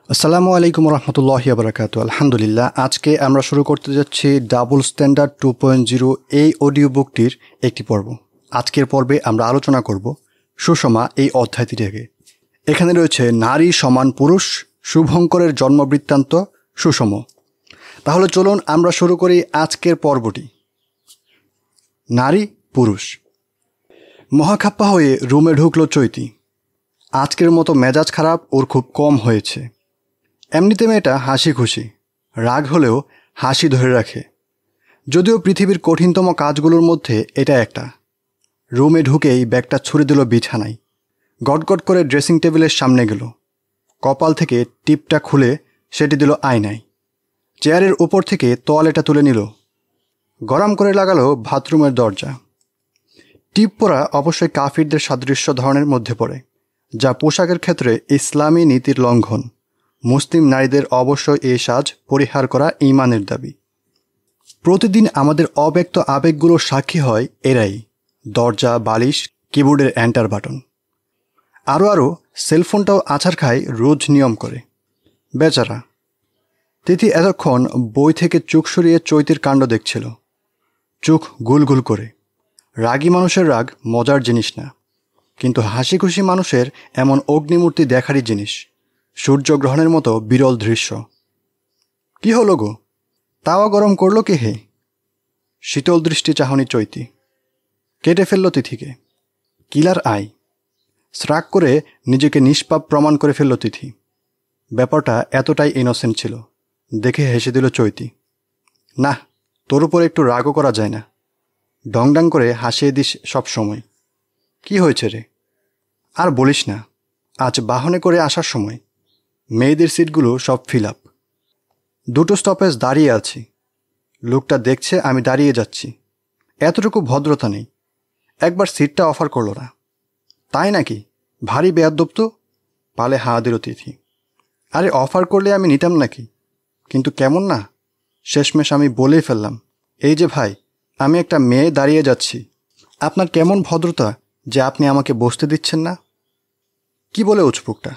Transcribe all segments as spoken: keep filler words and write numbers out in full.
আসসালামু আলাইকুম রহমতুল্লাহি ওয়া বারাকাতুহু। আলহামদুলিল্লাহ, আজকে আমরা শুরু করতে যাচ্ছি double standard two point zero এই অডিও বুকটির একটি পর্ব। আজকের পর্বে আমরা আলোচনা করব সুষমা এই অধ্যায়টি থেকে। এখানে রয়েছে নারী সমান পুরুষ, শুভঙ্করের জন্মবৃত্তান্ত, সুষম। তাহলে চলুন আমরা শুরু করি আজকের পর্বটি। নারী পুরুষ। মহাখাপ্পা হয়ে রুমে ঢুকলো চৈতি। আজকের মতো মেজাজ খারাপ ওর খুব কম হয়েছে। এমনিতে মেয়েটা হাসি খুশি, রাগ হলেও হাসি ধরে রাখে। যদিও পৃথিবীর কঠিনতম কাজগুলোর মধ্যে এটা একটা। রুমে ঢুকেই ব্যাগটা ছুড়ে দিল বিছানায়। গটগট করে ড্রেসিং টেবিলের সামনে গেল। কপাল থেকে টিপটা খুলে সেটি দিল আয়নায়। চেয়ারের উপর থেকে তোয়ালেটা তুলে নিল। গরম করে লাগালো বাথরুমের দরজা। টিপ পরা অবশ্যই কাফিরদের সাদৃশ্য ধরনের মধ্যে পড়ে, যা পোশাকের ক্ষেত্রে ইসলামী নীতির লঙ্ঘন। মুসলিম নারীদের অবশ্যই এই সাজ পরিহার করা ঈমানের দাবি। প্রতিদিন আমাদের অব্যক্ত আবেগগুলো সাক্ষী হয় এরাই: দরজা, বালিশ, কিবোর্ডের এন্টার বাটন। আরও আরও সেলফোনটাও আছাড় খায় রোজ নিয়ম করে। বেচারা তিথি এতক্ষণ বই থেকে চোখ সরিয়ে চৈতির কাণ্ড দেখছিল, চোখ গুলগুল করে। রাগী মানুষের রাগ মজার জিনিস না, কিন্তু হাসি খুশি মানুষের এমন অগ্নিমূর্তি দেখারই জিনিস। সূর্যগ্রহণের মতো বিরল দৃশ্য। কি হলো গো, তাওয়া গরম করলো কে হে? শীতল দৃষ্টি চাহনি চৈতি। কেটে ফেলল তিথিকে। কিলার আই। শ্রাগ করে নিজেকে নিষ্পাপ প্রমাণ করে ফেলল তিথি। ব্যাপারটা এতটাই ইনোসেন্ট ছিল। দেখে হেসে দিল চৈতি। না, তোর উপর একটু রাগও করা যায় না। ডংডাং করে হাসিয়ে দিস সব সময়। কি হয়েছে রে? আর বলিস না, আজ বাহনে করে আসার সময় মেয়েদের সিটগুলো সব ফিল আপ। দুটো স্টপেজ দাঁড়িয়ে আছি। লোকটা দেখছে আমি দাঁড়িয়ে যাচ্ছি। এতটুকু ভদ্রতা নেই। একবার সিটটা অফার করলো না। তাই নাকি? ভারী বেয়াদ্দপ তো। পালে হাঁ দিল তিথি। আরে অফার করলে আমি নিতাম নাকি? কিন্তু কেমন না, শেষমেশ আমি বলেই ফেললাম, এই যে ভাই, আমি একটা মেয়ে দাঁড়িয়ে যাচ্ছি। আপনার কেমন ভদ্রতা যে আপনি আমাকে বসতে দিচ্ছেন না? কি বলে উচপুকটা?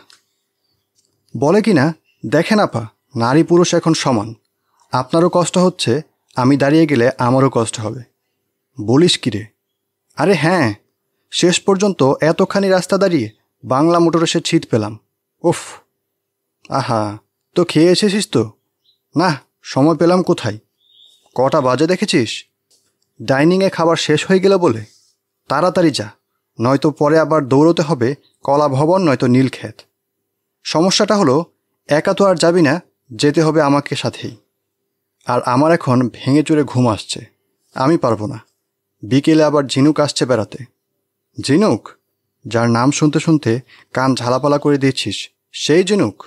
বলে কি না, দেখেন আপা, নারী পুরুষ এখন সমান। আপনারও কষ্ট হচ্ছে, আমি দাঁড়িয়ে গেলে আমারও কষ্ট হবে। বলিস কি রে? আরে হ্যাঁ, শেষ পর্যন্ত এতখানি রাস্তা দাঁড়িয়ে বাংলা মোটরে সে ছিট পেলাম। উফ, আহা, তো খেয়ে এসেছিস তো? না, সময় পেলাম কোথায়। কটা বাজে দেখেছিস? ডাইনিংয়ে খাবার শেষ হয়ে গেল বলে। তাড়াতাড়ি যা, নয়তো পরে আবার দৌড়তে হবে কলা ভবন নয়তো নীলক্ষেত। সমস্যাটা হলো, একা তো আর যাবি না, যেতে হবে আমাকে সাথেই। আর আমার এখন ভেঙে চুরে ঘুম আসছে, আমি পারবো না। বিকেলে আবার ঝিনুক আসছে বেড়াতে। ঝিনুক? যার নাম শুনতে শুনতে কান ঝালাপালা করে দিয়েছিস, সেই ঝিনুক?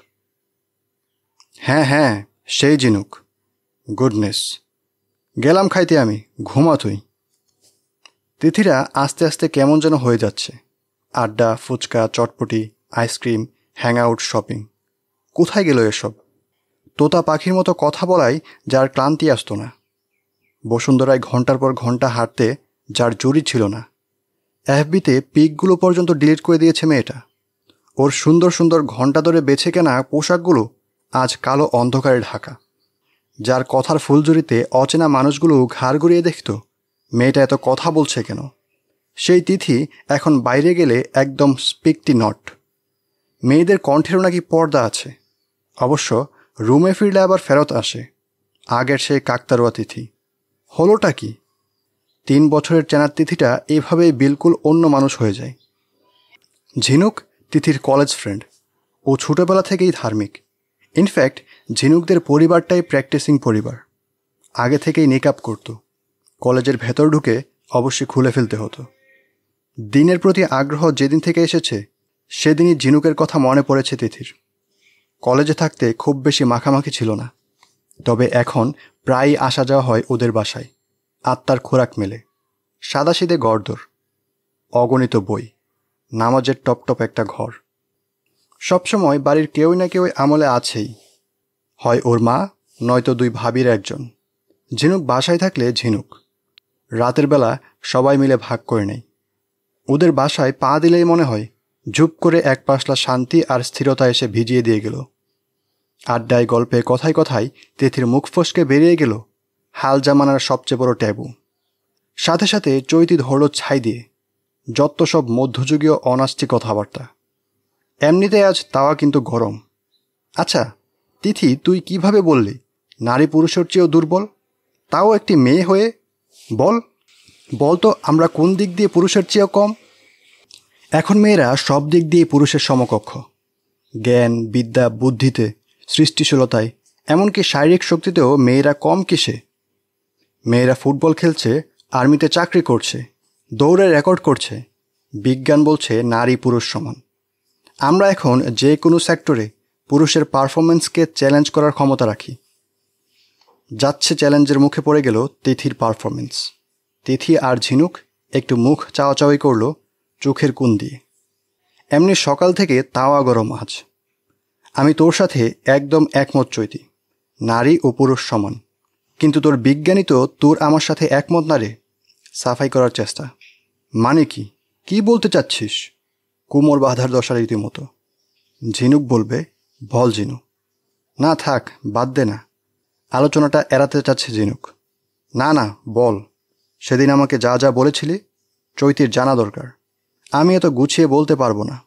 হ্যাঁ হ্যাঁ, সেই ঝিনুক। গুডনেস। গেলাম খাইতে আমি, ঘুমা তুই। তিথিরা আস্তে আস্তে কেমন যেন হয়ে যাচ্ছে। আড্ডা, ফুচকা, চটপটি, আইসক্রিম, হ্যাং আউট, শপিং। কোথায় গেল এসব? তোতা পাখির মতো কথা বলাই যার ক্লান্তি আসতো না। বসুন্ধরায় ঘন্টার পর ঘন্টা হাঁটতে যার জুড়ি ছিল না। এফবিতে পিকগুলো পর্যন্ত ডিলিট করে দিয়েছে মেয়েটা। ওর সুন্দর সুন্দর ঘন্টা ধরে বেছে কেনা পোশাকগুলো আজ কালো অন্ধকারে ঢাকা। যার কথার ফুলঝুরিতে অচেনা মানুষগুলো ঘাড় ঘুরিয়ে দেখত, মেয়েটা এত কথা বলছে কেন? সেই তিথি এখন বাইরে গেলে একদম স্পিকটি নট। মেয়েদের কণ্ঠেরও নাকি পর্দা আছে। অবশ্য রুমে ফিরলে আবার ফেরত আসে আগের সেই কাকতারুয়া তিথি। হলোটা কি? তিন বছরের চেনার তিথিটা এভাবেই বিলকুল অন্য মানুষ হয়ে যায়। ঝিনুক তিথির কলেজ ফ্রেন্ড। ও ছোটোবেলা থেকেই ধার্মিক। ইনফ্যাক্ট ঝিনুকদের পরিবারটাই প্র্যাকটিসিং পরিবার। আগে থেকেই নিকাব করত। কলেজের ভেতর ঢুকে অবশ্যই খুলে ফেলতে হতো। দিনের প্রতি আগ্রহ যেদিন থেকে এসেছে, সেদিনই ঝিনুকের কথা মনে পড়েছে তিথির। কলেজে থাকতে খুব বেশি মাখামাখি ছিল না, তবে এখন প্রায়ই আসা যাওয়া হয় ওদের বাসায়। আত্মার খোরাক মেলে। সাদাসিধে গড়দর, অগণিত বই, নামাজের টপটপ একটা ঘর। সবসময় বাড়ির কেউই না কেউ আমলে আছেই, হয় ওর মা নয়তো দুই ভাবির একজন। ঝিনুক বাসায় থাকলে ঝিনুক। রাতের বেলা সবাই মিলে ভাগ করে নেয়। ওদের বাসায় পা দিলেই মনে হয় ঝুপ করে এক পাশলা শান্তি আর স্থিরতা এসে ভিজিয়ে দিয়ে গেল। আড্ডায় গল্পে কথায় কথায় তিথির মুখ ফসকে বেরিয়ে গেল হাল জামানার সবচেয়ে বড় ট্যাবু। সাথে সাথে চৈতি ধরল ছাই দিয়ে যত সব মধ্যযুগীয় অনাস্তি কথাবার্তা। এমনিতে আজ তাওয়া কিন্তু গরম। আচ্ছা তিথি, তুই কিভাবে বললি নারী পুরুষের চেয়েও দুর্বল, তাও একটি মেয়ে হয়ে? বল বল তো আমরা কোন দিক দিয়ে পুরুষের চেয়েও কম? এখন মেয়েরা সব দিক দিয়ে পুরুষের সমকক্ষ। জ্ঞান, বিদ্যা, বুদ্ধিতে, সৃষ্টিশীলতায়, এমনকি শারীরিক শক্তিতেও মেয়েরা কম কিসে? মেয়েরা ফুটবল খেলছে, আর্মিতে চাকরি করছে, দৌড়ে রেকর্ড করছে। বিজ্ঞান বলছে নারী পুরুষ সমান। আমরা এখন যে কোনো সেক্টরে পুরুষের পারফরমেন্সকে চ্যালেঞ্জ করার ক্ষমতা রাখি। যাচ্ছে চ্যালেঞ্জের মুখে পড়ে গেল তিথির পারফরমেন্স। তিথি আর ঝিনুক একটু মুখ চাওয়াচাওয়ি করল চোখের কোণ দিয়ে। এমনি সকাল থেকে তাওয়া গরম আজ। আমি তোর সাথে একদম একমত চৈতি, নারী ও পুরুষ সমান। কিন্তু তোর বিজ্ঞানী তো তোর আমার সাথে একমত না রে। সাফাই করার চেষ্টা মানে কি? কি বলতে চাচ্ছিস? কুমোর বাঁধার দশা রীতিমতো। ঝিনুক বলবে, বল জিনু। না থাক, বাদ দে না। আলোচনাটা এড়াতে চাচ্ছে ঝিনুক। না না বল, সেদিন আমাকে যা যা বলেছিলি চৈতির জানা দরকার। আমি এত গুছিয়ে বলতে পারবো না।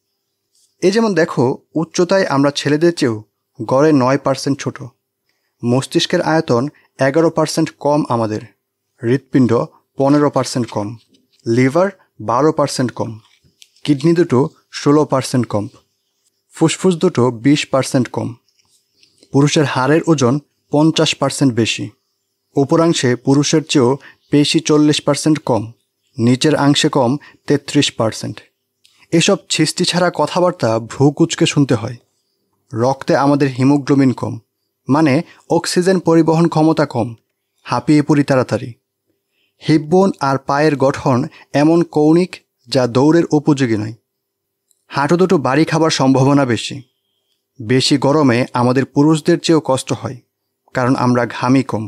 এই যেমন দেখো, উচ্চতায় আমরা ছেলেদের চেয়েও গড়ে নয় পার্সেন্ট ছোট। মস্তিষ্কের আয়তন এগারো পার্সেন্ট কম আমাদের। হৃৎপিণ্ড পনেরো পার্সেন্ট কম। লিভার বারো পার্সেন্ট কম। কিডনি দুটো ষোলো পার্সেন্ট কম। ফুসফুস দুটো বিশ পার্সেন্ট কম। পুরুষের হাড়ের ওজন পঞ্চাশ পার্সেন্ট বেশি। উপরাংশে পুরুষের চেয়েও পেশি চল্লিশ পার্সেন্ট কম। নিচের অংশে কম তেত্রিশ পার্সেন্ট। এসব ছিষ্টি ছাড়া কথাবার্তা ভ্রু কুঁচকে শুনতে হয়। রক্তে আমাদের হিমোগ্লোবিন কম, মানে অক্সিজেন পরিবহন ক্ষমতা কম, হাঁপিয়ে পড়ি তাড়াতাড়ি। হিপবোন আর পায়ের গঠন এমন কৌণিক যা দৌড়ের উপযোগী নয়। হাঁটু দুটো বাড়ি খাবার সম্ভাবনা বেশি। বেশি গরমে আমাদের পুরুষদের চেয়েও কষ্ট হয়, কারণ আমরা ঘামি কম।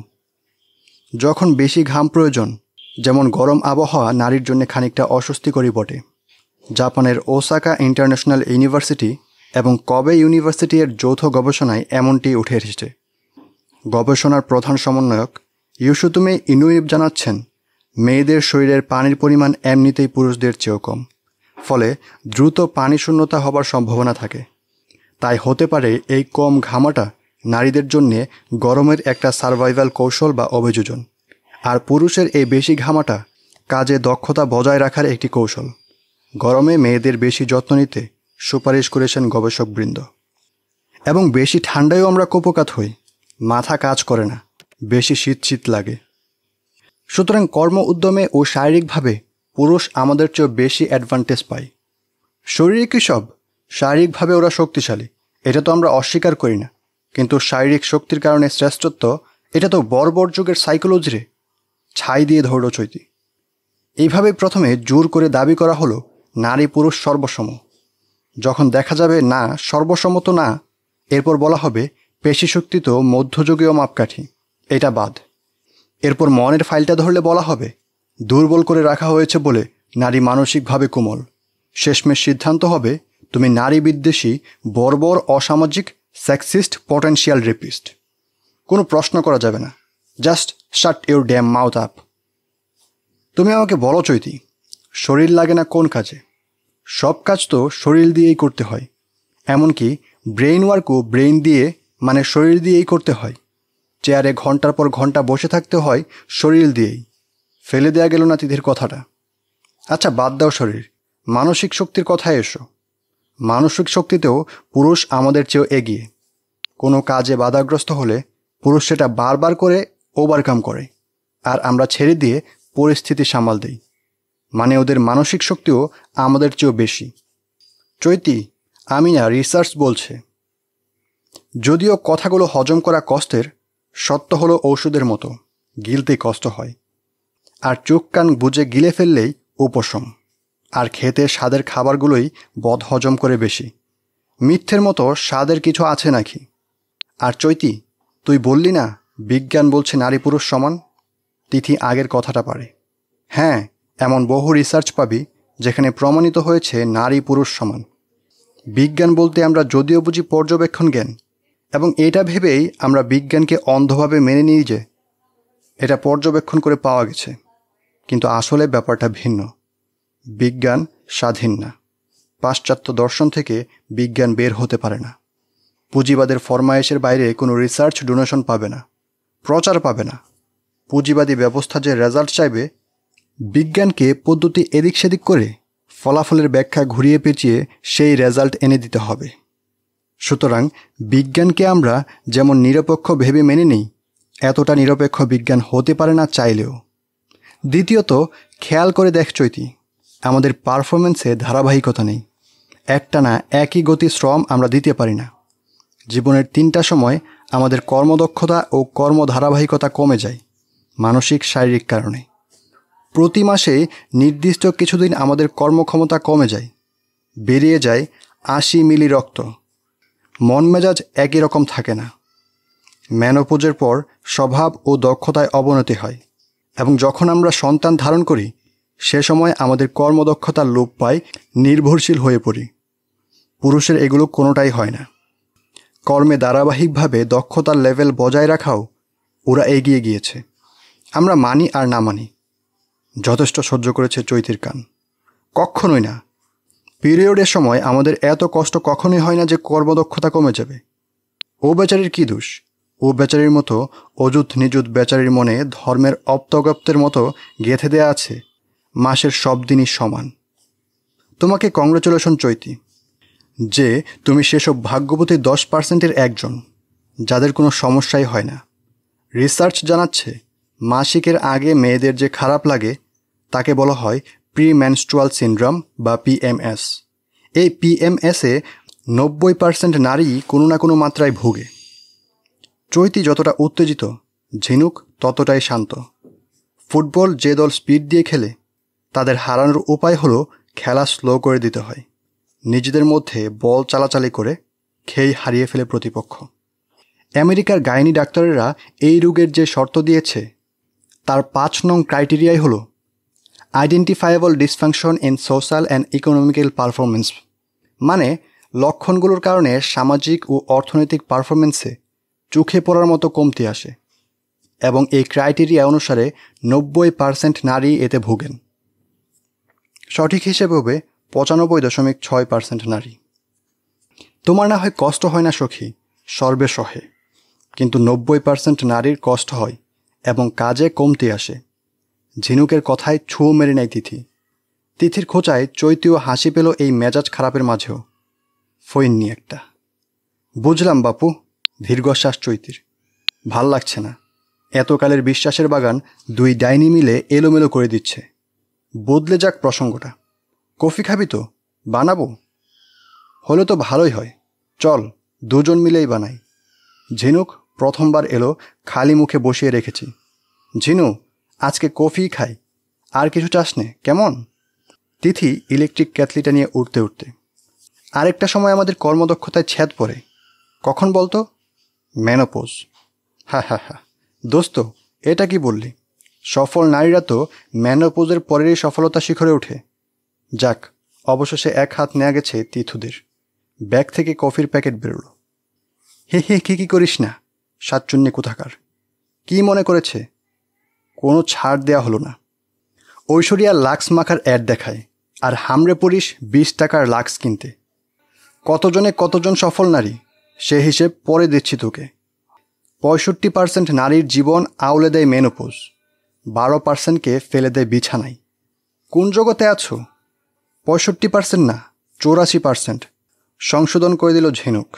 যখন বেশি ঘাম প্রয়োজন, যেমন গরম আবহাওয়া নারীর জন্য খানিকটা অস্বস্তিকরই বটে। জাপানের ওসাকা ইন্টারন্যাশনাল ইউনিভার্সিটি এবং কবে ইউনিভার্সিটি এর যৌথ গবেষণায় এমনটি উঠে এসেছে। গবেষণার প্রধান সমন্বয়ক ইউসুতোমে ইনুই জানাচ্ছেন, মেয়েদের শরীরের পানির পরিমাণ এমনিতেই পুরুষদের চেয়েও কম, ফলে দ্রুত পানি শূন্যতা হবার সম্ভাবনা থাকে। তাই হতে পারে এই কম ঘামাটা নারীদের জন্যে গরমের একটা সার্ভাইভাল কৌশল বা অভিযোজন, আর পুরুষের এই বেশি ঘামাটা কাজে দক্ষতা বজায় রাখার একটি কৌশল। গরমে মেয়েদের বেশি যত্ন নিতে সুপারিশ করেছেন গবেষকবৃন্দ। এবং বেশি ঠান্ডায়ও আমরা কোপকাত হই, মাথা কাজ করে না, বেশি শীত শীত লাগে। সুতরাং কর্ম উদ্যমে ও শারীরিকভাবে পুরুষ আমাদের চেয়ে বেশি অ্যাডভান্টেজ পায়। শরীরে কী সব, শারীরিকভাবে ওরা শক্তিশালী, এটা তো আমরা অস্বীকার করি না। কিন্তু শারীরিক শক্তির কারণে শ্রেষ্ঠত্ব, এটা তো বর্বর যুগের সাইকোলজি রে। ছাই দিয়ে ধরল চৈতি। এইভাবে প্রথমে জোর করে দাবি করা হলো নারী পুরুষ সর্বসম। যখন দেখা যাবে না সর্বসম তো না, এরপর বলা হবে পেশি শক্তি তো মধ্যযুগীয় মাপকাঠি, এটা বাদ। এরপর মনের ফাইলটা ধরলে বলা হবে দুর্বল করে রাখা হয়েছে বলে নারী মানসিকভাবে কোমল। শেষমেশ সিদ্ধান্ত হবে তুমি নারী বিদ্বেষী, বর্বর, অসামাজিক, সেক্সিস্ট, পটেনশিয়াল রেপিস্ট। কোনো প্রশ্ন করা যাবে না, just shut your damn mouth up. তুমি আমাকে বলো চৈতি, শরীর লাগে না কোন কাজে? সব কাজ তো শরীর দিয়েই করতে হয়। এমনকি ব্রেইন ওয়ার্কও ব্রেইন দিয়ে, মানে শরীর দিয়েই করতে হয়। চেয়ারে ঘন্টার পর ঘন্টা বসে থাকতে হয় শরীর দিয়েই। ফেলে দেয়া গেল না তিথির কথাটা। আচ্ছা বাদ দাও শরীর, মানসিক শক্তির কথায় এসো। মানসিক শক্তিতেও পুরুষ আমাদের চেয়েও এগিয়ে। কোনো কাজে বাধাগ্রস্ত হলে পুরুষ সেটা বারবার করে ওভারকাম করে, আর আমরা ছেড়ে দিয়ে পরিস্থিতি সামাল দিই। মানে ওদের মানসিক শক্তিও আমাদের চেয়েও বেশি। চৈতি, আমি না, রিসার্চ বলছে। যদিও কথাগুলো হজম করা কষ্টের, সত্য হলো ঔষধের মতো, গিলতেই কষ্ট হয়। আর চোখ কান বুজে গিলে ফেললেই উপশম। আর খেতে স্বাদের খাবারগুলোই বদ হজম করে বেশি। মিথ্যের মতো স্বাদের কিছু আছে নাকি? আর চৈতি, তুই বললি না বিজ্ঞান বলছে নারী পুরুষ সমান? তিথি আগের কথাটা পারে। হ্যাঁ, এমন বহু রিসার্চ পাবি যেখানে প্রমাণিত হয়েছে নারী পুরুষ সমান। বিজ্ঞান বলতে আমরা যদিও বুঝি পর্যবেক্ষণ জ্ঞান, এবং এটা ভেবেই আমরা বিজ্ঞানকে অন্ধভাবে মেনে নিই যে এটা পর্যবেক্ষণ করে পাওয়া গেছে, কিন্তু আসলে ব্যাপারটা ভিন্ন। বিজ্ঞান স্বাধীন না। পাশ্চাত্য দর্শন থেকে বিজ্ঞান বের হতে পারে না। পুঁজিবাদের ফরমায়েশের বাইরে কোনো রিসার্চ ডোনেশন পাবে না, প্রচার পাবে না। পুঁজিবাদী ব্যবস্থা যে রেজাল্ট চাইবে, বিজ্ঞানকে পদ্ধতি এদিক সেদিক করে ফলাফলের ব্যাখ্যা ঘুরিয়ে পেঁচিয়ে সেই রেজাল্ট এনে দিতে হবে। সুতরাং বিজ্ঞানকে আমরা যেমন নিরপেক্ষ ভেবে মেনে নিই, এতটা নিরপেক্ষ বিজ্ঞান হতে পারে না চাইলেও। দ্বিতীয়ত, খেয়াল করে দেখ চৈতি, আমাদের পারফরমেন্সে ধারাবাহিকতা নেই। একটানা একই গতি শ্রম আমরা দিতে পারি না। জীবনের তিনটা সময় আমাদের কর্মদক্ষতা ও কর্মধারাবাহিকতা কমে যায় মানসিক শারীরিক কারণে। প্রতি মাসে নির্দিষ্ট কিছুদিন আমাদের কর্মক্ষমতা কমে যায়, বেরিয়ে যায় আশি মিলি রক্ত। মন মেজাজ একই রকম থাকে না। মেনোপজের পর স্বভাব ও দক্ষতায় অবনতি হয়, এবং যখন আমরা সন্তান ধারণ করি সে সময় আমাদের কর্মদক্ষতা লোপ পায়, নির্ভরশীল হয়ে পড়ি। পুরুষের এগুলো কোনোটাই হয় না। কর্মে ধারাবাহিকভাবে দক্ষতার লেভেল বজায় রাখাও ওরা এগিয়ে গিয়েছে। আমরা মানি আর না মানি, যথেষ্ট সহ্য করেছে চৈতির কান। কখনোই না। পিরিয়ডের সময় আমাদের এত কষ্ট কখনোই হয় না যে কর্মদক্ষতা কমে যাবে। ও বেচারির কী দোষ? ও বেচারির মতো অযুত নিযুত বেচারির মনে ধর্মের অপ্তগপ্তের মতো গেঁথে দেয়া আছে মাসের সব দিনই সমান। তোমাকে কংগ্রেচুলেশন চৈতি, যে তুমি সেসব ভাগ্যবতী দশ পার্সেন্টের একজন যাদের কোনো সমস্যাই হয় না। রিসার্চ জানাচ্ছে মাসিকের আগে মেয়েদের যে খারাপ লাগে তাকে বলা হয় প্রি মেনস্ট্রুয়াল সিনড্রোম বা পিএমএস। এই পিএমএসে নব্বই পার্সেন্ট নারী কোনো না কোনো মাত্রায় ভোগে। চৈতি যতটা উত্তেজিত, ঝিনুক ততটাই শান্ত। ফুটবল যে দল স্পিড দিয়ে খেলে তাদের হারানোর উপায় হলো খেলা স্লো করে দিতে হয়। নিজেদের মধ্যে বল চালাচালি করে খেই হারিয়ে ফেলে প্রতিপক্ষ। আমেরিকার গাইনি ডাক্তারেরা এই রোগের যে শর্ত দিয়েছে তার পাঁচ নং ক্রাইটেরিয়াই হলো identifiable dysfunction in social and economical performance, মানে লক্ষণগুলোর কারণে সামাজিক ও অর্থনৈতিক পারফরমেন্সে চোখে পড়ার মতো কমতি আসে, এবং এই ক্রাইটেরিয়া অনুসারে নব্বই পার্সেন্ট নারী এতে ভোগেন। সঠিক হিসেবে হবে পঁচানব্বই দশমিক ছয় পার্সেন্ট নারী। তোমার না হয় কষ্ট হয় না সখী, সর্বে সহে, কিন্তু নব্বই পার্সেন্ট নারীর কষ্ট হয় এবং কাজে কমতি আসে। ঝিনুকের কথায় ছু মেরে নেয় তিথি। তিথির খোঁচায় চৈতীয় হাসি পেল এই মেজাজ খারাপের মাঝেও। ফইন্নি একটা। বুঝলাম বাপু, দীর্ঘশ্বাস চৈতির। ভাল লাগছে না। এতকালের বিশ্বাসের বাগান দুই ডাইনি মিলে এলোমেলো করে দিচ্ছে। বদলে যাক প্রসঙ্গটা। কফি খাবি তো? বানাবো? হলে তো ভালোই হয়। চল দুজন মিলেই বানাই। ঝিনুক প্রথমবার এলো, খালি মুখে বসিয়ে রেখেছি। ঝিনু, আজকে কফি খাই, আর কিছু চাস নে কেমন? তিথি ইলেকট্রিক ক্যাথলিটা নিয়ে উঠতে উঠতে। আরেকটা সময় আমাদের কর্মদক্ষতায় ছেদ পড়ে। কখন বলতো? মেনোপজ। হা হা হা দোস্ত, এটা কি বললি? সফল নারীরা তো মেনোপোজের পরেরই সফলতা শিখরে ওঠে। যাক, অবশেষে এক হাত নেওয়া গেছে তিথুদের। ব্যাগ থেকে কফির প্যাকেট বেরোলো। হে হে কি কি করিস না, সাতচুন্নি কোথাকার। কি মনে করেছে? কোনো ছাড় দেয়া হলো না। ঐশ্বরিয়া লাক্স মাখার অ্যাড দেখায়, আর হামড়ে পড়িস বিশ টাকার লাক্স কিনতে। কতজনে কতজন সফল নারী সে হিসেব পরে দিচ্ছি তোকে। পঁয়ষট্টি পার্সেন্ট নারীর জীবন আউলে দেয় মেনোপোজ, বারো পার্সেন্টকে ফেলে দেয় বিছানায়। কোন জগতে আছো? পঁয়ষট্টি পার্সেন্ট না, চৌরাশি পার্সেন্ট সংশোধন করে দিল ঝিনুক।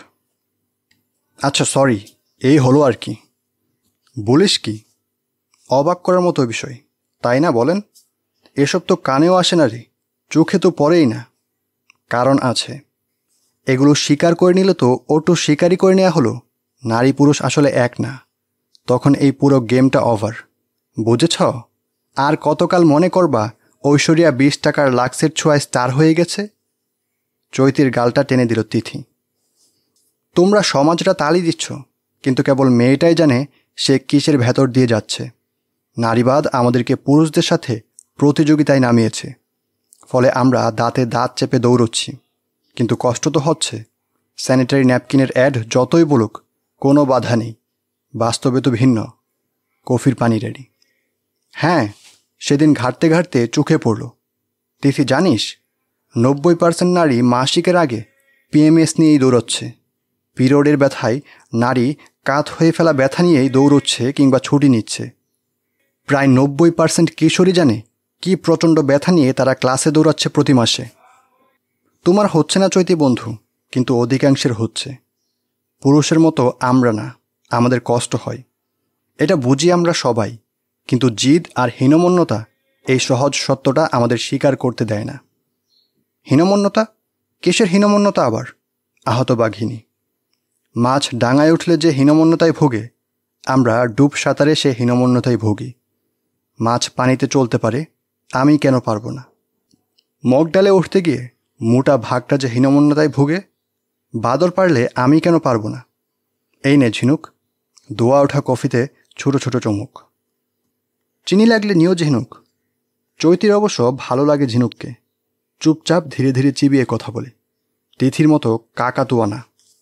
আচ্ছা সরি, এই হলো আর কি। বলিস কি? অবাক করার মতো বিষয়, তাই না বলেন? এসব তো কানেও আসে না রে, চোখে তো পড়েই না। কারণ আছে। এগুলো স্বীকার করে নিলে তো ওটু স্বীকারই করে নেওয়া হলো নারী পুরুষ আসলে এক না। তখন এই পুরো গেমটা ওভার। বুঝেছ? আর কতকাল মনে করবা ঐশ্বরিয়া বিশ টাকার লাক্সের ছোঁয়ায় স্টার হয়ে গেছে? চৈতির গালটা টেনে দিল তিথি। তোমরা সমাজটা তালি দিচ্ছ, কিন্তু কেবল মেয়েটাই জানে সে কিসের ভেতর দিয়ে যাচ্ছে। নারীবাদ আমাদেরকে পুরুষদের সাথে প্রতিযোগিতায় নামিয়েছে, ফলে আমরা দাঁতে দাঁত চেপে দৌড়চ্ছি। কিন্তু কষ্ট তো হচ্ছে। স্যানিটারি ন্যাপকিনের অ্যাড যতই বলুক, কোনো বাধা নেই, বাস্তবে তো ভিন্ন। কফির পানি রেডি। হ্যাঁ, সেদিন ঘাঁটতে ঘাঁটতে চোখে পড়ল, তিথি জানিস, নব্বই পার্সেন্ট নারী মাসিকের আগে পিএমএস নিয়েই দৌড়চ্ছে। পিরিয়ডের ব্যথায় নারী কাত হয়ে ফেলা ব্যথা নিয়েই দৌড়চ্ছে কিংবা ছুটি নিচ্ছে। প্রায় নব্বই পার্সেন্ট কিশোরী জানে কি প্রচণ্ড ব্যথা নিয়ে তারা ক্লাসে দৌড়াচ্ছে প্রতি মাসে। তোমার হচ্ছে না চৈতি বন্ধু, কিন্তু অধিকাংশের হচ্ছে। পুরুষের মতো আমরা না, আমাদের কষ্ট হয়, এটা বুঝি আমরা সবাই, কিন্তু জিদ আর হীনমন্যতা এই সহজ সত্যটা আমাদের স্বীকার করতে দেয় না। হীনমন্যতা? কিসের হীনমন্যতা আবার? আহত বাঘিনী। মাছ ডাঙায় উঠলে যে হীনমন্যতায় ভোগে, আমরা ডুব সাঁতারে সে হীনমন্যতায় ভোগী। মাছ পানিতে চলতে পারে, আমি কেন পারবো না? মগ ডালে উঠতে গিয়ে মোটা ভাগটা যে হীনমন্যতায় ভোগে, বাদর পারলে আমি কেন পারবো না? এই নে ঝিনুক, দোয়া ওঠা কফিতে ছোট ছোট চুমুক। চিনি লাগলে নিও ঝিনুক। চৈতির অবশ্য ভালো লাগে ঝিনুককে, চুপচাপ ধীরে ধীরে চিবিয়ে কথা বলে, তিথির মতো কাকাতুয়া না।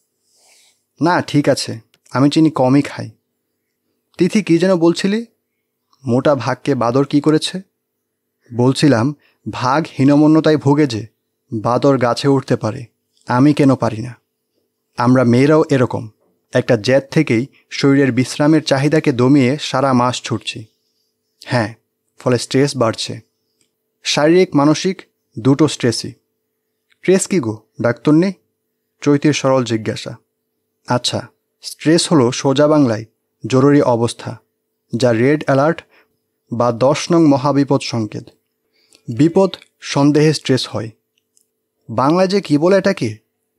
না ঠিক আছে, আমি চিনি কমই খাই। তিথি কী যেন বলছিলি? মোটা ভাগকে বাদর কি করেছে? বলছিলাম ভাগ হীনমন্যতায় ভোগে যে বাদর গাছে উঠতে পারে, আমি কেন পারি না? আমরা মেয়েরাও এরকম, একটা জেদ থেকেই শরীরের বিশ্রামের চাহিদাকে দমিয়ে সারা মাস ছুটছি। হ্যাঁ, ফলে স্ট্রেস বাড়ছে, শারীরিক মানসিক দুটো স্ট্রেসই। স্ট্রেস কী গো, ডাক্তার নেই? চৈতির সরল জিজ্ঞাসা। আচ্ছা, স্ট্রেস হলো সোজা বাংলায় জরুরি অবস্থা, যা রেড অ্যালার্ট বা দশ নং মহাবিপদ সংকেত। বিপদ সন্দেহে স্ট্রেস হয়। বাংলায় যে কী বলে এটাকে?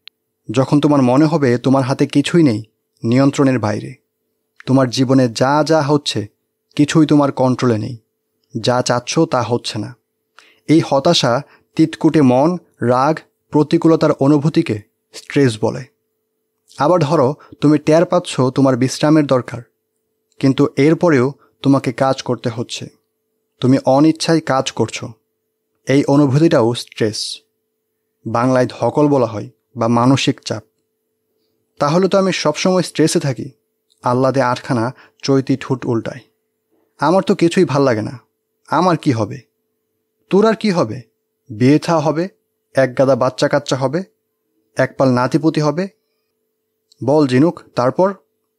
যখন তোমার মনে হবে তোমার হাতে কিছুই নেই, নিয়ন্ত্রণের বাইরে, তোমার জীবনে যা যা হচ্ছে কিছুই তোমার কন্ট্রোলে নেই, যা চাচ্ছ তা হচ্ছে না। এই হতাশা, তিতকুটে মন, রাগ, প্রতিকূলতার অনুভূতিকে স্ট্রেস বলে। আবার ধরো তুমি টের পাচ্ছ তোমার বিশ্রামের দরকার, কিন্তু এরপরেও তোমাকে কাজ করতে হচ্ছে, তুমি অনিচ্ছায় কাজ করছো, এই অনুভূতিটাও স্ট্রেস। বাংলায় ধকল বলা হয় বা মানসিক চাপ। তাহলে তো আমি সবসময় স্ট্রেসে থাকি। আহ্লাদে আটখানা চৈতি ঠোঁট উল্টায়। আমার তো কিছুই ভাল লাগে না। আমার কি হবে? তোর আর কি হবে? বিয়ে থা হবে, এক গাদা বাচ্চা কাচ্চা হবে, একপাল নাতিপুতি হবে। বল ঝিনুক, তারপর?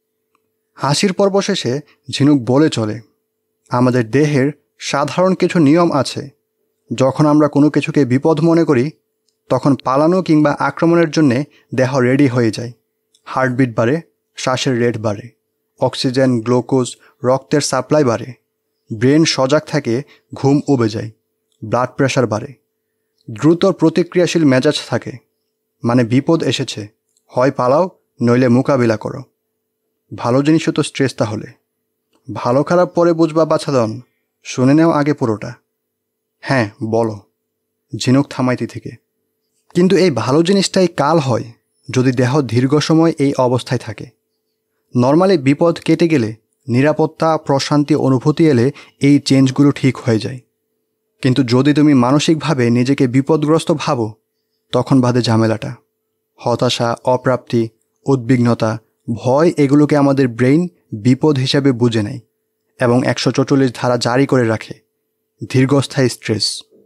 হাসির পর্ব শেষে ঝিনুক বলে চলে, আমাদের দেহের সাধারণ কিছু নিয়ম আছে। যখন আমরা কোনো কিছুকে বিপদ মনে করি, তখন পালানো কিংবা আক্রমণের জন্যে দেহ রেডি হয়ে যায়। হার্টবিট বাড়ে, শ্বাসের রেট বাড়ে, অক্সিজেন, গ্লুকোজ, রক্তের সাপ্লাই বাড়ে, ব্রেন সজাগ থাকে, ঘুম উবে যায়, ব্লাড প্রেশার বাড়ে, দ্রুত প্রতিক্রিয়াশীল মেজাজ থাকে। মানে বিপদ এসেছে, হয় পালাও নইলে মোকাবিলা করো। ভালো জিনিসও তো স্ট্রেস। তাহলে ভালো খারাপ পরে বুঝবা বাছাধন, শুনে নেও আগে পুরোটা। হ্যাঁ বলো, ঝিনুক থামাইতি থেকে। কিন্তু এই ভালো জিনিসটাই কাল হয় যদি দেহ দীর্ঘ সময় এই অবস্থায় থাকে। নর্মালি বিপদ কেটে গেলে, নিরাপত্তা, প্রশান্তি অনুভূতি এলে এই চেঞ্জগুলো ঠিক হয়ে যায়। কিন্তু যদি তুমি মানসিকভাবে নিজেকে বিপদগ্রস্ত ভাবো, তখন বাদে ঝামেলাটা। হতাশা, অপ্রাপ্তি, উদ্বিগ্নতা, ভয়, এগুলোকে আমাদের ব্রেইন বিপদ হিসাবে বুঝে নেয় এবং একশো চৌচল্লিশ ধারা জারি করে রাখে, দীর্ঘস্থায়ী স্ট্রেস।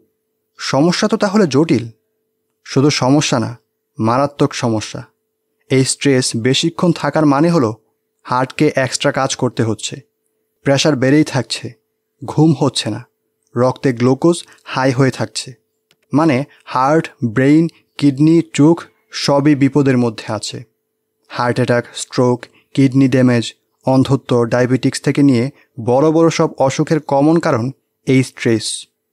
সমস্যা তো তাহলে জটিল। শুধু সমস্যা না, মারাত্মক সমস্যা। এই স্ট্রেস বেশিক্ষণ থাকার মানে হলো হার্টকে এক্সট্রা কাজ করতে হচ্ছে, প্রেশার বেড়েই থাকছে, ঘুম হচ্ছে না, রক্তে গ্লুকোজ হাই হয়ে থাকছে। মানে হার্ট, ব্রেইন, কিডনি, চোখ সবই বিপদের মধ্যে আছে। Heart attack, stroke, kidney damage, অন্ধত্ব, ডায়াবেটিক্স থেকে নিয়ে বড় বড় সব অসুখের কমন কারণ এই স্ট্রেস।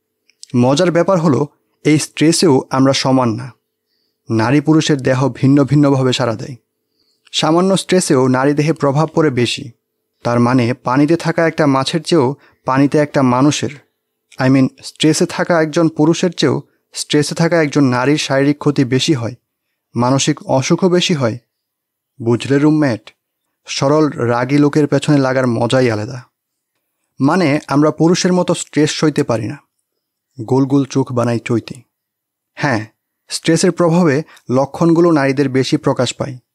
মজার ব্যাপার হলো এই স্ট্রেসেও আমরা সমান না। নারী পুরুষের দেহ ভিন্ন ভিন্নভাবে সাড়া দেয়। সামান্য স্ট্রেসেও নারী দেহে প্রভাব পড়ে বেশি। তার মানে পানিতে থাকা একটা মাছের চেয়েও পানিতে একটা মানুষের, আই মিন স্ট্রেসে থাকা একজন পুরুষের চেয়েও স্ট্রেসে থাকা একজন নারীর শারীরিক ক্ষতি বেশি হয়, মানসিক অসুখও বেশি হয়। বুঝলে রুমমেট, সরল রাগী লোকের পেছনে লাগার মজাই আলাদা। মানে আমরা পুরুষের মতো স্ট্রেস সইতে পারি না। গোল গোল চোখ বানাই চৈতি। হ্যাঁ, স্ট্রেসের প্রভাবে লক্ষণগুলো নারীদের বেশি প্রকাশ পায়।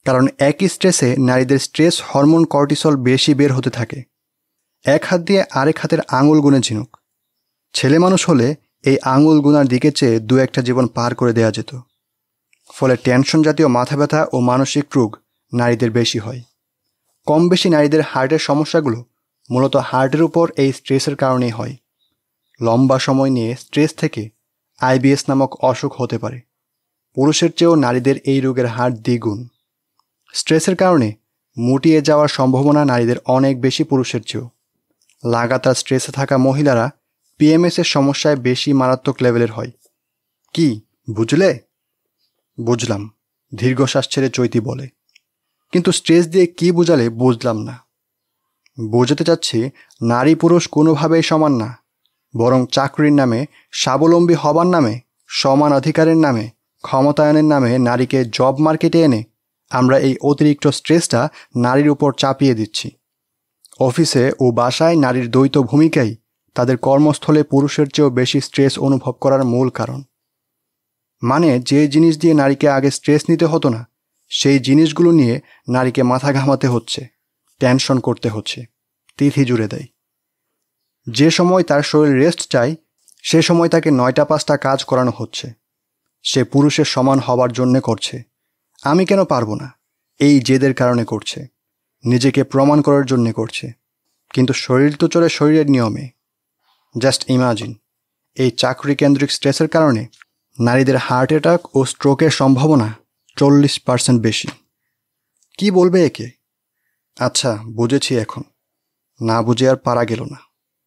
কারণ একই স্ট্রেসে নারীদের স্ট্রেস হরমোন কর্টিসল বেশি বের হতে থাকে। এক হাত দিয়ে আরেক হাতের আঙুল গুনে ঝিনুক। ছেলে মানুষ হলে এই আঙুল গুনার দিকে চেয়ে দু একটা জীবন পার করে দেওয়া যেত। ফলে টেনশন জাতীয় মাথা ব্যথা ও মানসিক রোগ নারীদের বেশি হয়। কম বেশি নারীদের হার্টের সমস্যাগুলো মূলত হার্টের উপর এই স্ট্রেসের কারণেই হয়। লম্বা সময় নিয়ে স্ট্রেস থেকে আইবিএস নামক অসুখ হতে পারে। পুরুষের চেয়েও নারীদের এই রোগের হার দ্বিগুণ। স্ট্রেসের কারণে মুটিয়ে যাওয়ার সম্ভাবনা নারীদের অনেক বেশি পুরুষের চেয়েও। লাগাতার স্ট্রেসে থাকা মহিলারা পিএমএসের সমস্যায় বেশি মারাত্মক লেভেলের হয়। কি বুঝলে? বুঝলাম, দীর্ঘশ্বাস ছেড়ে চৈতি বলে। কিন্তু স্ট্রেস দিয়ে কি বুঝালে বুঝলাম না। বোঝাতে চাচ্ছি নারী পুরুষ কোনোভাবেই সমান না, বরং চাকরির নামে, স্বাবলম্বী হবার নামে, সমান অধিকারের নামে, ক্ষমতায়নের নামে নারীকে জব মার্কেটে এনে আমরা এই অতিরিক্ত স্ট্রেসটা নারীর উপর চাপিয়ে দিচ্ছি। অফিসে ও বাসায় নারীর দ্বৈত ভূমিকাই তাদের কর্মস্থলে পুরুষের চেয়েও বেশি স্ট্রেস অনুভব করার মূল কারণ। মানে যে জিনিস দিয়ে নারীকে আগে স্ট্রেস নিতে হতো না, সেই জিনিসগুলো নিয়ে নারীকে মাথা ঘামাতে হচ্ছে, টেনশন করতে হচ্ছে, তিথি জুড়ে দেয়। যে সময় তার শরীর রেস্ট চাই, সে সময় তাকে নয়টা পাঁচটা কাজ করানো হচ্ছে। সে পুরুষের সমান হবার জন্যে করছে। আমি কেন পারবো না, এই জেদের কারণে করছে, নিজেকে প্রমাণ করার জন্যে করছে। কিন্তু শরীর তো চলে শরীরের নিয়মে। জাস্ট ইমাজিন, এই চাকরি কেন্দ্রিক স্ট্রেসের কারণে নারীদের হার্ট অ্যাটাক ও স্ট্রোকের সম্ভাবনা চল্লিশ পার্সেন্ট বেশি। কি বলবে একে? আচ্ছা বুঝেছি, এখন না বুঝে আর পারা গেল না।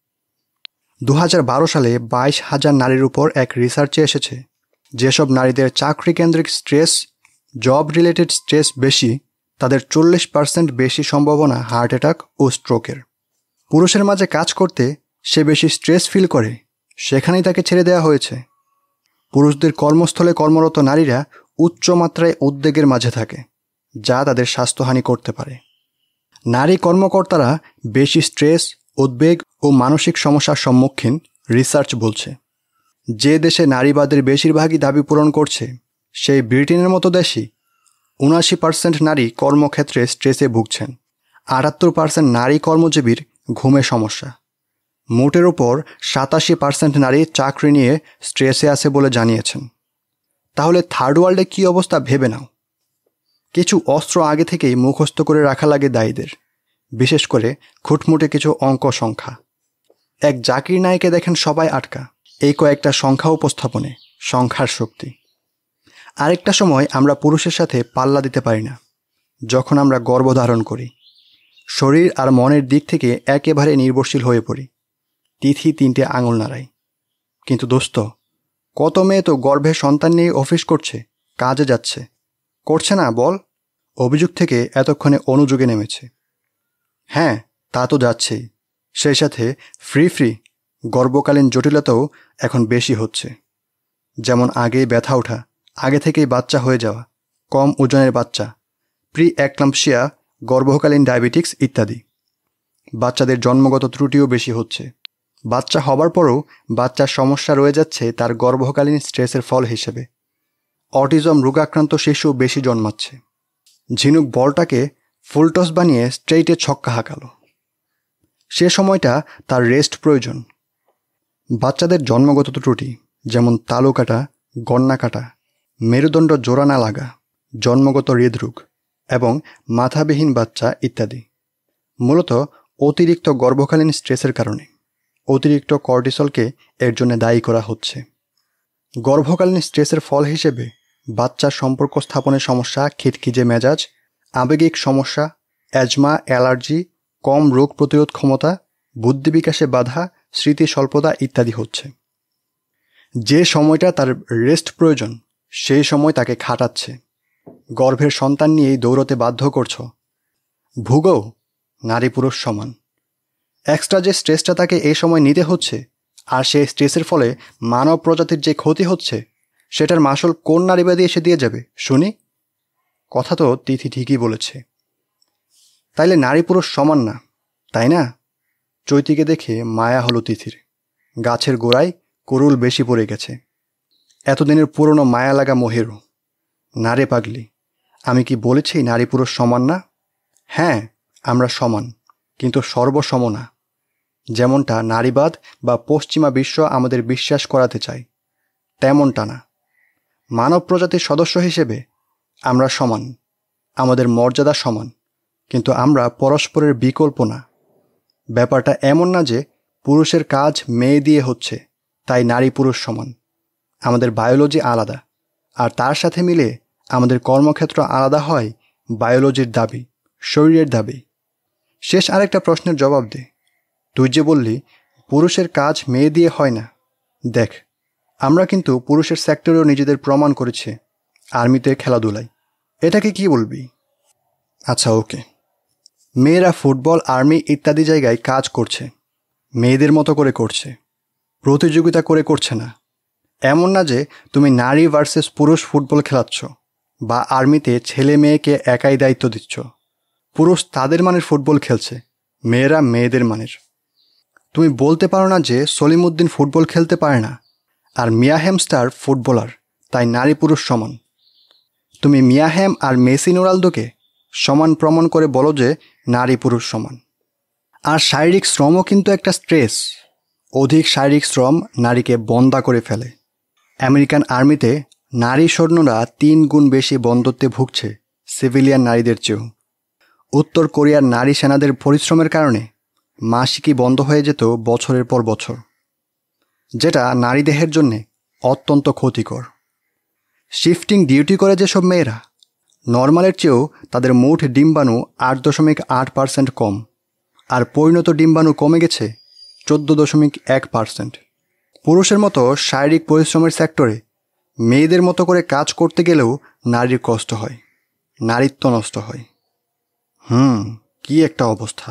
দু হাজার বারো সালে বাইশ হাজার নারীর উপর এক রিসার্চে এসেছে যেসব নারীদের চাকরি কেন্দ্রিক স্ট্রেস, জব রিলেটেড স্ট্রেস বেশি, তাদের চল্লিশ পার্সেন্ট বেশি সম্ভাবনা হার্ট অ্যাটাক ও স্ট্রোকের। পুরুষের মাঝে কাজ করতে সে বেশি স্ট্রেস ফিল করে, সেখানেই তাকে ছেড়ে দেওয়া হয়েছে। পুরুষদের কর্মস্থলে কর্মরত নারীরা উচ্চ মাত্রায় উদ্বেগের মাঝে থাকে, যা তাদের স্বাস্থ্যহানি করতে পারে। নারী কর্মকর্তারা বেশি স্ট্রেস, উদ্বেগ ও মানসিক সমস্যার সম্মুখীন, রিসার্চ বলছে। যে দেশে নারীবাদের বেশিরভাগই দাবি পূরণ করছে, সেই ব্রিটেনের মতো দেশই উনাশি পার্সেন্ট নারী কর্মক্ষেত্রে স্ট্রেসে ভুগছেন। আটাত্তর পার্সেন্ট নারী কর্মজীবীর ঘুমে সমস্যা। মোটের ওপর সাতাশি পার্সেন্ট নারী চাকরি নিয়ে স্ট্রেসে আছে বলে জানিয়েছেন। তাহলে থার্ড ওয়ার্ল্ডে কী অবস্থা ভেবে নাও। কিছু অস্ত্র আগে থেকেই মুখস্থ করে রাখা লাগে দায়ীদের, বিশেষ করে খুঁটমুটে কিছু অঙ্ক সংখ্যা। এক জাকির নায়কে দেখেন সবাই আটকা, এই কয়েকটা সংখ্যা উপস্থাপনে সংখ্যার শক্তি। আরেকটা সময় আমরা পুরুষের সাথে পাল্লা দিতে পারি না, যখন আমরা গর্ভধারণ করি। শরীর আর মনের দিক থেকে একেবারে নির্ভরশীল হয়ে পড়ি। তিথি তিনটে আঙুল নাড়াই। কিন্তু দোস্ত, কত মেয়ে তো গর্ভে সন্তান নিয়ে অফিস করছে, কাজে যাচ্ছে, করছে না বল? অভিযোগ থেকে এতক্ষণে অনুযোগে নেমেছে। হ্যাঁ, তা তো যাচ্ছেই। সেই সাথে ফ্রি ফ্রি গর্ভকালীন জটিলতাও এখন বেশি হচ্ছে। যেমন আগেই ব্যথা ওঠা, আগে থেকেই বাচ্চা হয়ে যাওয়া, কম ওজনের বাচ্চা, প্রি অ্যাক্লাম্পসিয়া, গর্ভকালীন ডায়াবেটিক্স ইত্যাদি। বাচ্চাদের জন্মগত ত্রুটিও বেশি হচ্ছে। বাচ্চা হবার পরও বাচ্চার সমস্যা রয়ে যাচ্ছে তার গর্ভকালীন স্ট্রেসের ফল হিসেবে। অটিজম রোগাক্রান্ত শিশু বেশি জন্মাচ্ছে। ঝিনুক বলটাকে ফুলটস বানিয়ে স্ট্রেইটে ছক্কা হাঁকালো। সে সময়টা তার রেস্ট প্রয়োজন। বাচ্চাদের জন্মগত ত্রুটি যেমন তালু কাটা, গন্না কাটা, মেরুদণ্ড জোড়া না লাগা, জন্মগত হৃদরোগ এবং মাথাবিহীন বাচ্চা ইত্যাদি মূলত অতিরিক্ত গর্ভকালীন স্ট্রেসের কারণে। অতিরিক্ত কর্টিসলকে এর জন্য দায়ী করা হচ্ছে। গর্ভকালীন স্ট্রেসের ফল হিসেবে বাচ্চার সম্পর্ক স্থাপনের সমস্যা, খিটখিটে মেজাজ, আবেগিক সমস্যা, অ্যাজমা, অ্যালার্জি, কম রোগ প্রতিরোধ ক্ষমতা, বুদ্ধি বিকাশে বাধা, স্মৃতি স্বল্পতা ইত্যাদি হচ্ছে। যে সময়টা তার রেস্ট প্রয়োজন, সেই সময় তাকে খাটাচ্ছে। গর্ভের সন্তান নিয়েই দৌড়তে বাধ্য করছ। ভুগো, নারী পুরুষ সমান। এক্সট্রা যে স্ট্রেসটা তাকে এই সময় নিতে হচ্ছে, আর সেই স্ট্রেসের ফলে মানব প্রজাতির যে ক্ষতি হচ্ছে, সেটার মাসুল কোন নারীবাদী এসে দিয়ে যাবে শুনি? কথা তো তিথি ঠিকই বলেছে। তাইলে নারী পুরুষ সমান না, তাই না? চৈতিকে দেখে মায়া হলো তিথির। গাছের গোড়ায় কুরুল বেশি পড়ে গেছে। এতদিনের পুরনো মায়া লাগা মোহেরও। নারে পাগলি, আমি কি বলেছি নারী পুরুষ সমান না? হ্যাঁ, আমরা সমান, কিন্তু সর্বসম না, যেমনটা নারীবাদ বা পশ্চিমা বিশ্ব আমাদের বিশ্বাস করাতে চায় তেমনটা না। মানব প্রজাতির সদস্য হিসেবে আমরা সমান, আমাদের মর্যাদা সমান, কিন্তু আমরা পরস্পরের বিকল্প না। ব্যাপারটা এমন না যে পুরুষের কাজ মেয়ে দিয়ে হচ্ছে তাই নারী পুরুষ সমান। আমাদের বায়োলজি আলাদা, আর তার সাথে মিলে আমাদের কর্মক্ষেত্র আলাদা হয় বায়োলজির দাবি, শরীরের দাবি। শেষ আরেকটা প্রশ্নের জবাব দে। তুই যে বললি পুরুষের কাজ মেয়ে দিয়ে হয় না, দেখ আমরা কিন্তু পুরুষের সেক্টরেও নিজেদের প্রমাণ করেছি, আর্মিতে, খেলাধুলায়। এটাকে কি বলবি? আচ্ছা ওকে, মেয়েরা ফুটবল, আর্মি ইত্যাদি জায়গায় কাজ করছে, মেয়েদের মতো করে করছে, প্রতিযোগিতা করে করছে না। এমন না যে তুমি নারী ভার্সেস পুরুষ ফুটবল খেলাচ্ছ বা আর্মিতে ছেলে মেয়েকে একাই দায়িত্ব দিচ্ছ। পুরুষ তাদের মানের ফুটবল খেলছে, মেয়েরা মেয়েদের মানের। তুমি বলতে পারো না যে সলিমউদ্দিন ফুটবল খেলতে পারে না আর মিয়া হ্যামস্টার ফুটবলার, তাই নারী পুরুষ সমান। তুমি মিয়া হ্যাম আর মেসি রোনালদোকে সমান প্রমাণ করে বলো যে নারী পুরুষ সমান। আর শারীরিক শ্রমও কিন্তু একটা স্ট্রেস। অধিক শারীরিক শ্রম নারীকে বন্ধ্যা করে ফেলে। আমেরিকান আর্মিতে নারী সৈন্যরা তিন গুণ বেশি বন্ধ্যত্বে ভুগছে সিভিলিয়ান নারীদের চেয়েও। উত্তর কোরিয়ার নারী সেনাদের পরিশ্রমের কারণে মাসিকই বন্ধ হয়ে যেত বছরের পর বছর, যেটা নারী দেহের জন্যে অত্যন্ত ক্ষতিকর। শিফটিং ডিউটি করে যেসব মেয়েরা, নর্মালের চেয়েও তাদের মোট ডিম্বাণু আট দশমিক আট পার্সেন্ট কম, আর পরিণত ডিম্বাণু কমে গেছে চোদ্দ দশমিক এক পার্সেন্ট। পুরুষের মতো শারীরিক পরিশ্রমের সেক্টরে মেয়েদের মতো করে কাজ করতে গেলেও নারীর কষ্ট হয়, নারীত্ব নষ্ট হয়। হুম কি একটা অবস্থা।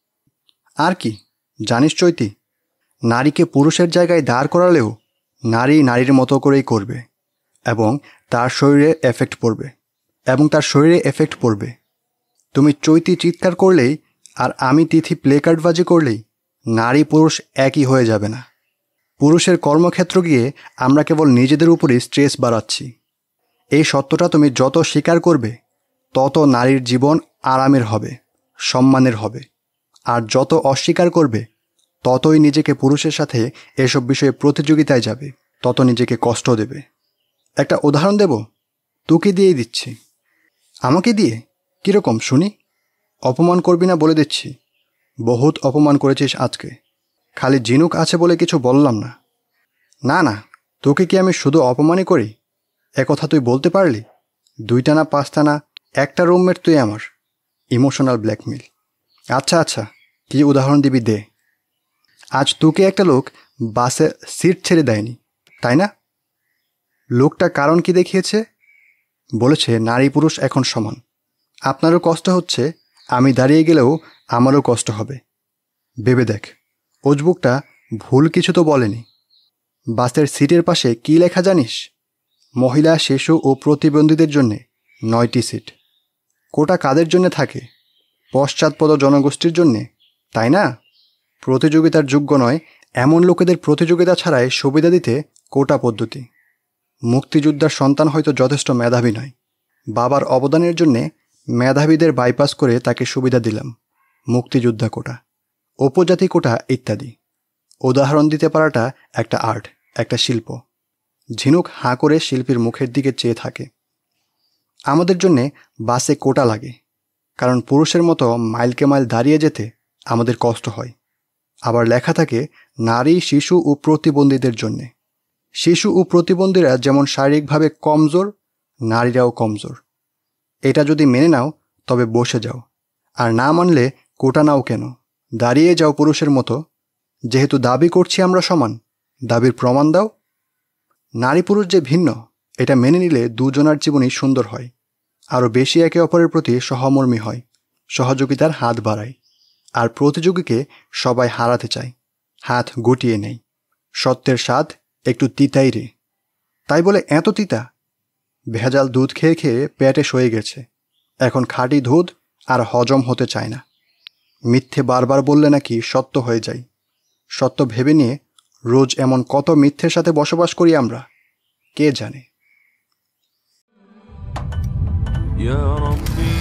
আর কি জানিস চৈতি, নারীকে পুরুষের জায়গায় দাঁড় করালেও নারী নারীর মতো করেই করবে এবং তার শরীরে এফেক্ট পড়বে এবং তার শরীরে এফেক্ট পড়বে তুমি চৈতি চিৎকার করলেই আর আমি তিথি প্লেকার্ডবাজি করলেই নারী পুরুষ একই হয়ে যাবে না। পুরুষের কর্মক্ষেত্র গিয়ে আমরা কেবল নিজেদের উপরই স্ট্রেস বাড়াচ্ছি। এই সত্যটা তুমি যত স্বীকার করবে তত নারীর জীবন আরামের হবে, সম্মানের হবে। আর যত অস্বীকার করবে ততই নিজেকে পুরুষের সাথে এসব বিষয়ে প্রতিযোগিতায় যাবে, তত নিজেকে কষ্ট দেবে। একটা উদাহরণ দেব, তোকে দিয়েই দিচ্ছি। আমাকে দিয়ে? কীরকম শুনি? অপমান করবি না বলে দিচ্ছি। বহুত অপমান করেছিস আজকে, খালি ঝিনুক আছে বলে কিছু বললাম না। না না, তোকে কি আমি শুধু অপমানই করি? একথা তুই বলতে পারলি? দুইটা না পাঁচটা না, একটা রুমমেট তুই আমার। Emotional blackmail. আচ্ছা আচ্ছা, কী উদাহরণ দিবি দে। আজ তোকে একটা লোক বাসে সিট ছেড়ে দেয়নি, তাই না? লোকটা কারণ কি দেখিয়েছে? বলেছে নারী পুরুষ এখন সমান। আপনারও কষ্ট হচ্ছে, আমি দাঁড়িয়ে গেলেও আমারও কষ্ট হবে। ভেবে দেখ, উজবুকটা ভুল কিছু তো বলেনি। বাসের সিটের পাশে কি লেখা জানিস? মহিলা, শিশু ও প্রতিবন্ধীদের জন্যে নয়টি সিট। কোটা কাদের জন্য থাকে? পশ্চাৎপদ জনগোষ্ঠীর জন্যে, তাই না? প্রতিযোগিতার যোগ্য নয় এমন লোকেদের প্রতিযোগিতা ছাড়াই সুবিধা দিতে কোটা পদ্ধতি। মুক্তিযোদ্ধার সন্তান হয়তো যথেষ্ট মেধাবী নয়, বাবার অবদানের জন্যে মেধাবীদের বাইপাস করে তাকে সুবিধা দিলাম, মুক্তিযোদ্ধা কোটা, উপজাতি কোটা ইত্যাদি। উদাহরণ দিতে পারাটা একটা আর্ট, একটা শিল্প। ঝিনুক হাঁ করে শিল্পীর মুখের দিকে চেয়ে থাকে। আমাদের জন্যে বাসে কোটা লাগে, কারণ পুরুষের মতো মাইলকে মাইল দাঁড়িয়ে যেতে আমাদের কষ্ট হয়। আবার লেখা থাকে নারী, শিশু ও প্রতিবন্ধীদের জন্যে। শিশু ও প্রতিবন্ধীরা যেমন শারীরিকভাবে কমজোর, নারীরাও কমজোর। এটা যদি মেনে নাও তবে বসে যাও, আর না মানলে কোটা নাও কেন, দাঁড়িয়ে যাও পুরুষের মতো। যেহেতু দাবি করছি আমরা সমান, দাবির প্রমাণ দাও। নারী পুরুষ যে ভিন্ন এটা মেনে নিলে দুজনার জীবনই সুন্দর হয়, আরও বেশি একে অপরের প্রতি সহমর্মী হয়, সহযোগিতার হাত বাড়ায়। আর প্রতিযোগীকে সবাই হারাতে চায়, হাত গুটিয়ে নেয়। সত্যের স্বাদ একটু তিতাই রে, তাই বলে এত তিতা? ভেজাল দুধ খেয়ে খেয়ে পেটে সয়ে গেছে, এখন খাঁটি দুধ আর হজম হতে চায় না। মিথ্যে বারবার বললে নাকি সত্য হয়ে যায়। সত্য ভেবে নিয়ে রোজ এমন কত মিথ্যের সাথে বসবাস করি আমরা, কে জানে। يا ربي